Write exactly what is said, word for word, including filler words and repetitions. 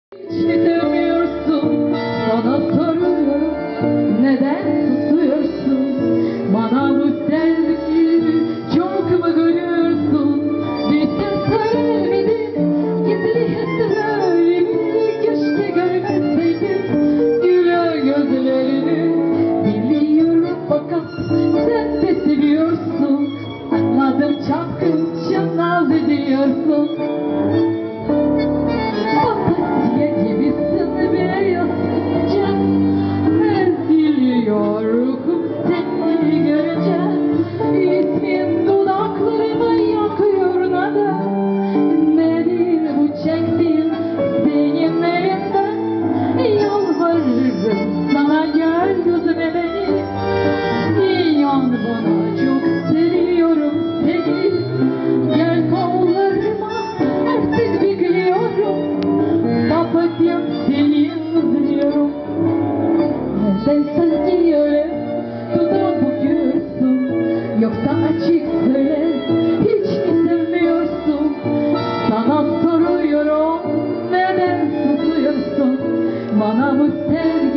Hiç mi sevmiyorsun? Sana soruyorum, neden susuyorsun? Bana bu sevgiyi çok mu görüyorsun? Bilsen söylemedim, gizli hislerimi keşke görmeseydim. Güler gözlerini biliyorum fakat sen de seviyorsun. Anladım, çapkın naz ediyorsun. Seni görünce ismin dudaklarımı yakıyor nada. Nedir bu çektiğim senin elinden? Yalvarırım sana, gel gözüme beni. İnan bana, çok seviyorum seni. Gel kollarıma, artık bekliyorum. Papatyam seni özlüyorum. Sen sanki öyle dudağı büküyorsun, yoksa açık söyle, hiç mi sevmiyorsun? Sana soruyorum, neden susuyorsun? Bana bu sevgi